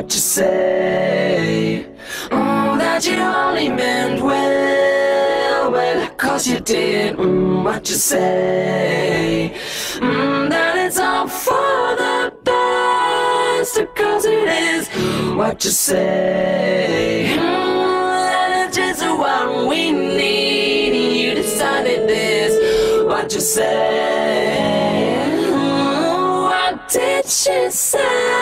what you say. That you only meant well, well, 'cause you did what you say. That it's all for the best, 'cause it is what you say. That it's just what we need. You decided this, what you say. What did she say?